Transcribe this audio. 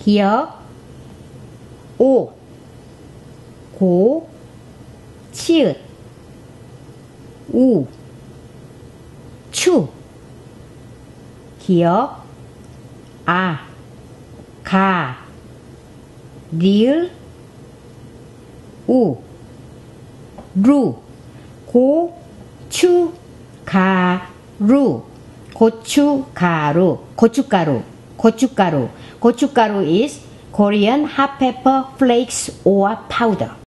here 오 고 치읓 우 추 here 아 가 리을 우 루 고추가루 고추가루 고춧가루 고춧가루 고춧가루 is Korean hot pepper flakes or powder.